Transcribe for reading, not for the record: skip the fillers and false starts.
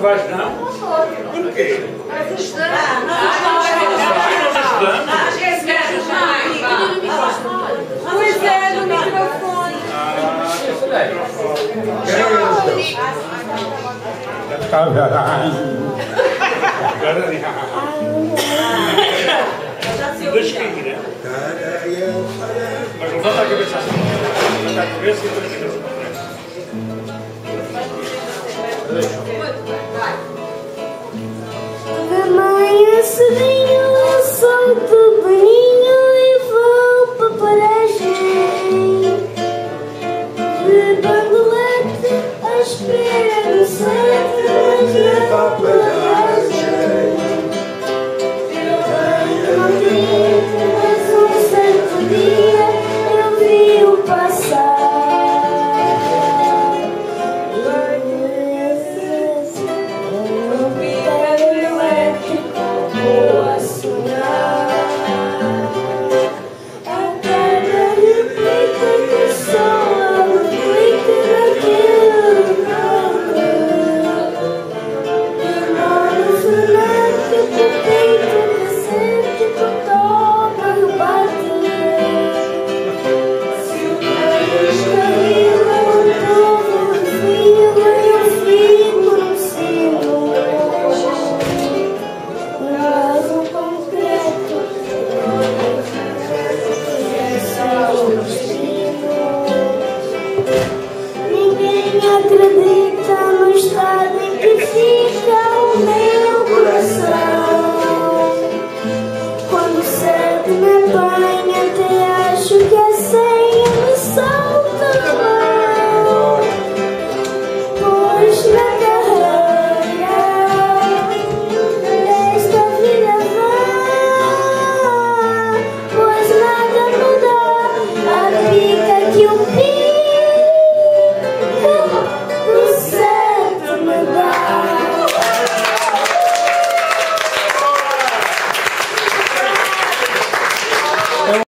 vais não? Porquê? Nós estudamos. Pois é, no microfone. Deixa cair, né? Mas levanta a cabeça assim. Levanta a cabeça e depois a cabeça. Mãe, a